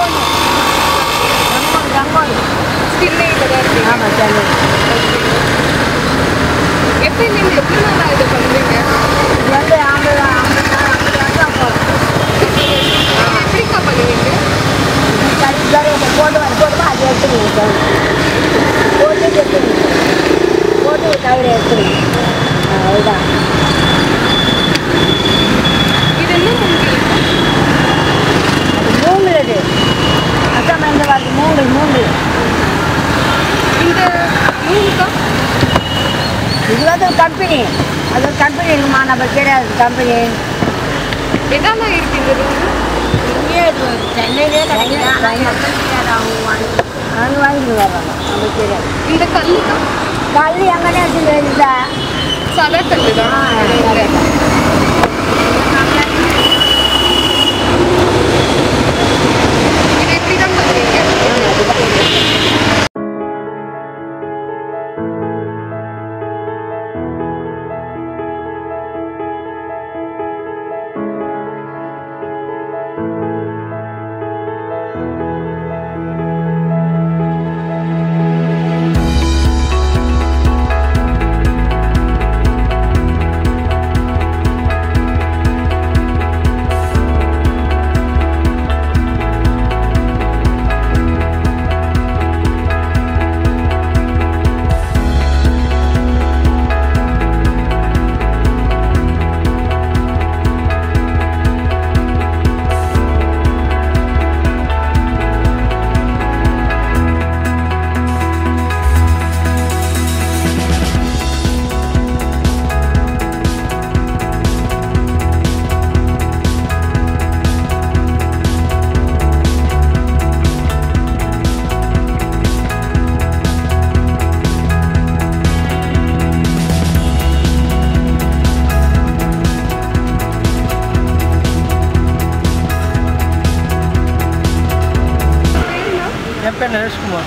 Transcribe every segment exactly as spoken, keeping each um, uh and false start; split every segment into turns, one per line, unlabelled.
சென்னை ஆமாம் சென்னை. எப்படி நீங்கள் எப்படி நாள் இது பண்ணுறீங்க? இது வந்து ஐம்பது ஐம்பது நாள் ஐம்பது நாள் தான் போகும். எப்படிக்கா பண்ணுவீங்க? போட்டு போட்டுமா அது எடுத்துருங்க போட்டு எடுத்துருங்க போட்டு தவிர எடுத்துருங்க. அதுதான் இது என்ன மூங்கில்? அது மூங்கில். இது அசாம் எந்த வார்த்தை மூங்கில் மூங்கில். இந்த மூங்கில்க்கா இது வந்து ஒரு கம்பெனி. அது ஒரு கம்பெனி இருக்குமா? நம்ம தெரியாது கம்பெனி எதெல்லாம் இருக்குது இந்த ரூம்? இங்கே சென்னையிலே கிடையாது. அவங்க வாங்கி அவங்க வாங்கிட்டு வர்றாங்க. நமக்கு தெரியாது. இந்த கல்லுக்கா கல் எங்கன்னே வச்சுருந்தா சதை கல்லு தான். இது எப்படி தான் பண்ணுறீங்க?
என் பேர் நரேஷ்குமார்.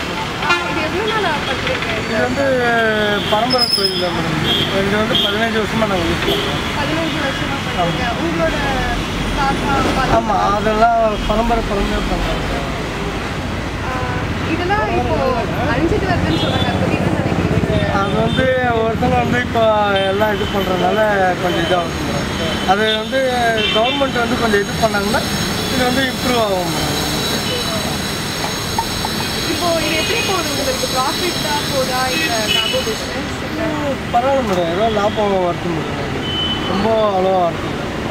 இது வந்து பரம்பரை தொழில் தான் மேடம். இது வந்து பதினஞ்சு வருஷமாக நாங்கள் யூஸ் பண்ணுறோம்.
பதினஞ்சு வருஷமாக உங்களோட
ஆமாம், அதெல்லாம் பரம்பரை பரம்பரை பண்ணுறாங்க.
இதெல்லாம் இப்போ அழிஞ்சிட்டு வருதுன்னு சொல்கிறாங்க.
அது வந்து ஒருத்தங்க வந்து இப்போ எல்லாம் இது பண்ணுறதுனால கொஞ்சம் இதாக இருக்கும். அது வந்து கவர்மெண்ட் வந்து கொஞ்சம் இது பண்ணாங்கன்னா இது வந்து இம்ப்ரூவ் ஆகும்.
இப்போ இது எப்படி போகுது? உங்களுக்கு ப்ராஃபிட் தான் போதா இல்லை லாபம் பிஸ்னஸ்?
பரவாயில்ல மேடம், ஏதோ லாபம் வரது முடியும். ரொம்ப அவ்வளோவா வருது.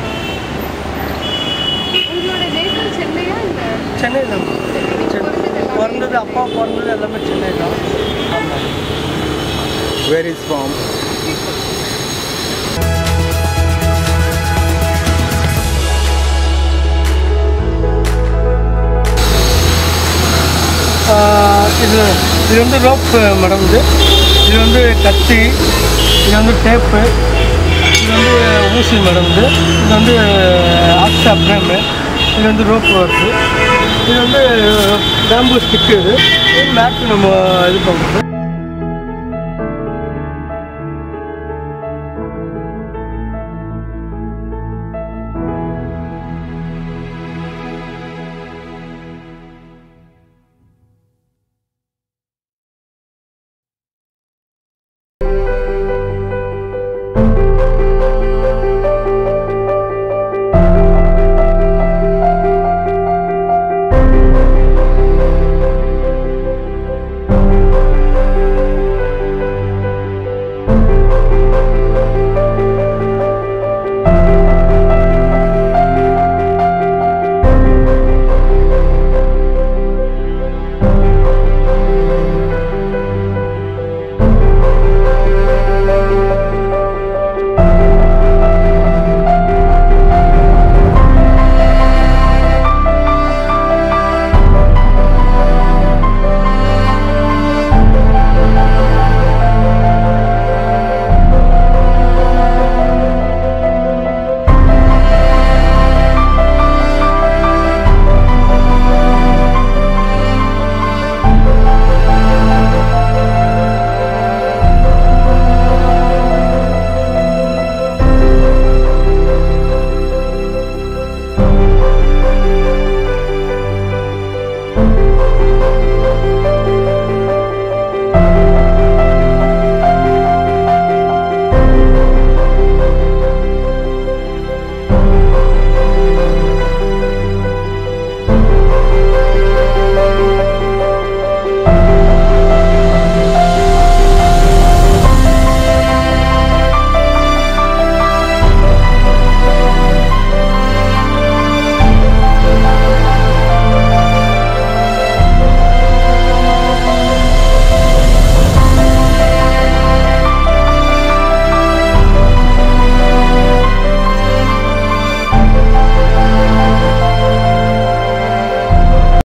உங்களோட நேட்டிவ் சென்னையா இல்லை?
சென்னை தான். பிறந்தது அப்பா பிறந்தது எல்லாமே சென்னை தான். ஆமாம்.
Where is from?
இது இது வந்து ரோப் மேடம். இது இது வந்து கத்தி, இது வந்து டேப்பு, இது வந்து ஊசி மேடம். இது இது வந்து ஆக்ஸா ஃப்ரேமு, இது வந்து ரோப் வருது. இது வந்து பேம்பு ஸ்டிக்கு. இது மேட்டு நம்ம இது பண்ணுறது.